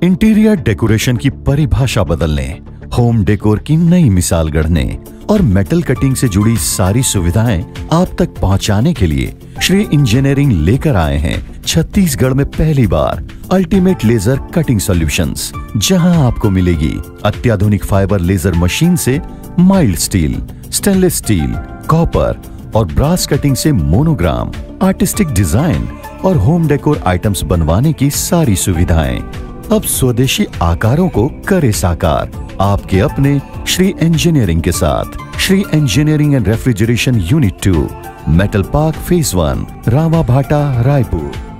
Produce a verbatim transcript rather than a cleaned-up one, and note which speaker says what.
Speaker 1: Interior decoration की परिभाषा बदलने, होम डेकोर की नई मिसाल गढ़ने और मेटल कटिंग से जुड़ी सारी सुविधाएं आप तक पहुंचाने के लिए श्री इंजीनियरिंग लेकर आए हैं छत्तीसगढ़ में पहली बार अल्टीमेट लेजर कटिंग सॉल्यूशंस, जहां आपको मिलेगी अत्याधुनिक फाइबर लेजर मशीन से mild steel, stainless steel, copper और ब्रास कटिंग से मोनोग्राम, आर्टिस्टिक डिजाइन और होम डेकोर आइटम्स बनवाने की सारी सुविधाएं। अब स्वदेशी आकारों को करे साकार आपके अपने श्री इंजीनियरिंग के साथ। Shri engineering and refrigeration unit two, metal park phase one, Rawabhata, Raipur.